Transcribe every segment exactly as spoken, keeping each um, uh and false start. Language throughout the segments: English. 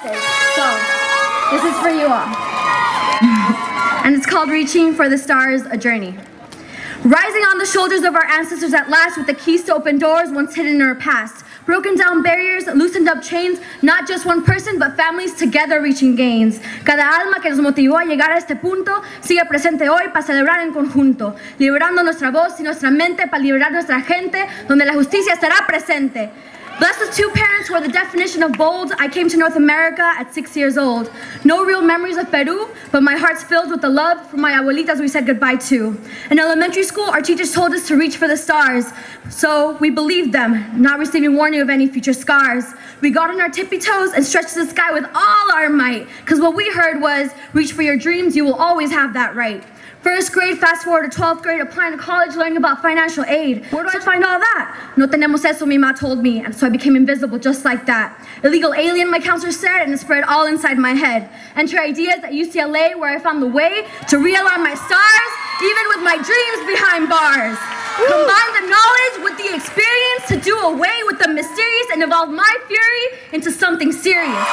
So, this is for you all. And it's called Reaching for the Stars, A Journey. Rising on the shoulders of our ancestors at last with the keys to open doors once hidden in our past. Broken down barriers, loosened up chains, not just one person, but families together reaching gains. Cada alma que nos motivó a llegar a este punto sigue presente hoy para celebrar en conjunto, liberando nuestra voz y nuestra mente para liberar nuestra gente, donde la justicia estará presente. Blessed with two parents who are the definition of bold, I came to North America at six years old. No real memories of Peru, but my heart's filled with the love for my abuelitas we said goodbye to. In elementary school, our teachers told us to reach for the stars, so we believed them, not receiving warning of any future scars. We got on our tippy toes and stretched to the sky with all our might, because what we heard was, reach for your dreams, you will always have that right. First grade, fast forward to twelfth grade, applying to college, learning about financial aid. Where do I find all that? No tenemos eso, mi ma told me, and so I became invisible just like that. Illegal alien, my counselor said, and it spread all inside my head. Enter ideas at U C L A, where I found the way to realign my stars, even with my dreams behind bars. Woo. Combine the knowledge with the experience to do away with the mysterious and evolve my fury into something serious.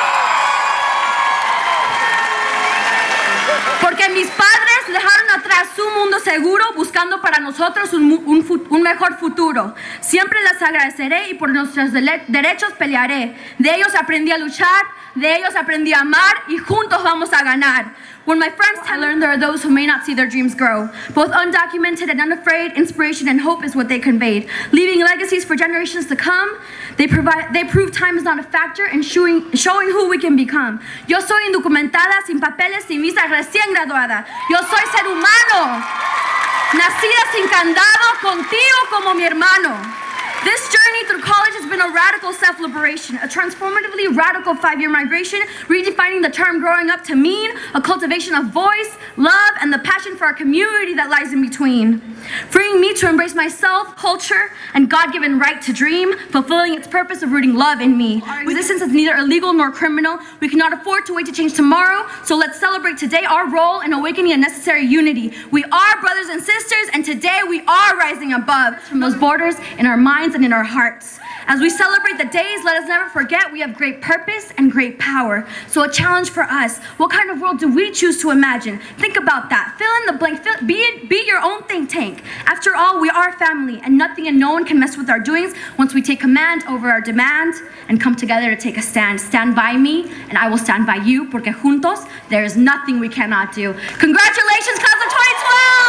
Porque mis padres dejaron atrás su mundo seguro buscando para nosotros un, un, un mejor futuro. Siempre les agradeceré y por nuestros derechos pelearé. De ellos aprendí a luchar, de ellos aprendí a amar y juntos vamos a ganar. When my friends I learned there are those who may not see their dreams grow. Both undocumented and unafraid, inspiration and hope is what they conveyed. Leaving legacies for generations to come, they, provide, they prove time is not a factor in showing, showing who we can become. Yo soy indocumentada, sin papeles, sin visa, recién graduada. Yo soy ser humano, nacida sin candado, contigo como mi hermano. This journey through college has been a radical self-liberation, a transformatively radical five-year migration, redefining the term growing up to mean a cultivation of voice, love, and the passion for our community that lies in between. Freeing me to embrace myself, culture, and God-given right to dream, fulfilling its purpose of rooting love in me. Our existence is neither illegal nor criminal. We cannot afford to wait to change tomorrow, so let's celebrate today our role in awakening a necessary unity. We are brothers and sisters, and today we are rising above from those borders in our minds and in our hearts. As we celebrate the days, let us never forget we have great purpose and great power. So a challenge for us, what kind of world do we choose to imagine? Think about that, fill in the blank, fill, be, it, be your own think tank. After all, we are family, and nothing and no one can mess with our doings once we take command over our demand and come together to take a stand. Stand by me, and I will stand by you, porque juntos, there is nothing we cannot do. Congratulations, class of twenty twelve!